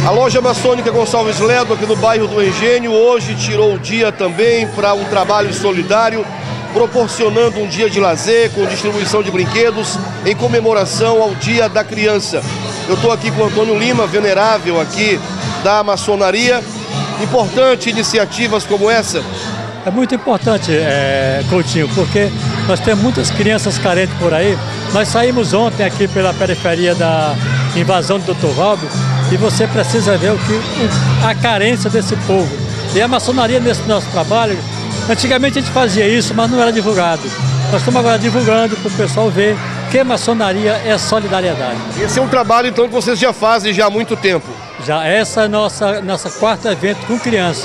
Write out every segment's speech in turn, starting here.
A loja maçônica Gonçalves Ledo, aqui no bairro do Engenho, hoje tirou o dia também para um trabalho solidário, proporcionando um dia de lazer com distribuição de brinquedos em comemoração ao Dia da Criança. Eu estou aqui com o Antônio Lima, venerável aqui da maçonaria. Importante iniciativas como essa. É muito importante, Coutinho, porque nós temos muitas crianças carentes por aí. Nós saímos ontem aqui pela periferia da invasão do Dr. Valdo e você precisa ver a carência desse povo. E a maçonaria nesse nosso trabalho, antigamente a gente fazia isso, mas não era divulgado. Nós estamos agora divulgando para o pessoal ver que a maçonaria é solidariedade. Esse é um trabalho então que vocês já fazem já há muito tempo. Já essa é nossa quarto evento com criança.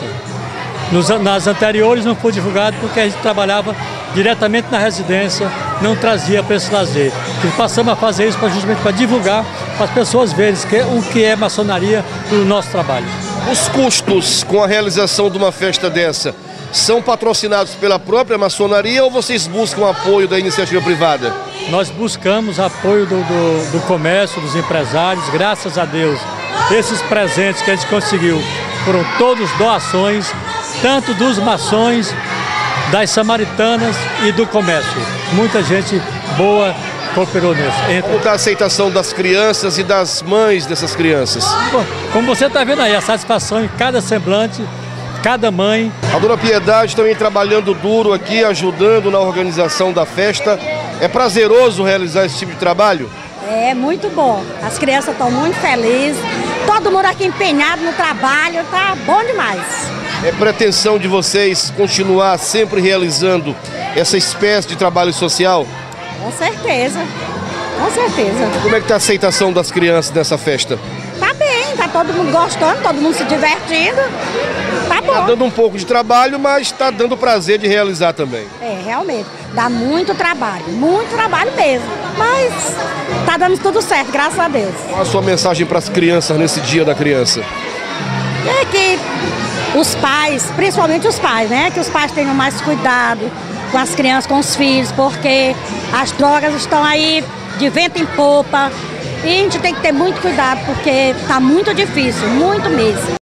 Nas anteriores não foi divulgado porque a gente trabalhava diretamente na residência, não trazia para esse lazer. E passamos a fazer isso justamente para divulgar, para as pessoas verem o que é maçonaria no nosso trabalho. Os custos com a realização de uma festa dessa são patrocinados pela própria maçonaria ou vocês buscam apoio da iniciativa privada? Nós buscamos apoio do comércio, dos empresários, graças a Deus. Esses presentes que a gente conseguiu foram todos doações, tanto dos maçons, das samaritanas e do comércio. Muita gente boa cooperou nisso. Como está a aceitação das crianças e das mães dessas crianças? Bom, como você está vendo aí, a satisfação em cada semblante, cada mãe. A Dona Piedade também trabalhando duro aqui, ajudando na organização da festa. É prazeroso realizar esse tipo de trabalho? É muito bom. As crianças estão muito felizes. Todo mundo aqui empenhado no trabalho, tá bom demais. É pretensão de vocês continuar sempre realizando essa espécie de trabalho social? Com certeza, com certeza. Como é que está a aceitação das crianças nessa festa? Tá bem, tá todo mundo gostando, todo mundo se divertindo. Tá bom. Tá dando um pouco de trabalho, mas está dando prazer de realizar também. É, realmente, dá muito trabalho mesmo. Mas tá dando tudo certo, graças a Deus. Qual a sua mensagem para as crianças nesse Dia da Criança? É que os pais, principalmente os pais, né? Que os pais tenham mais cuidado com as crianças, com os filhos, porque as drogas estão aí de vento em popa. E a gente tem que ter muito cuidado, porque tá muito difícil, muito mesmo.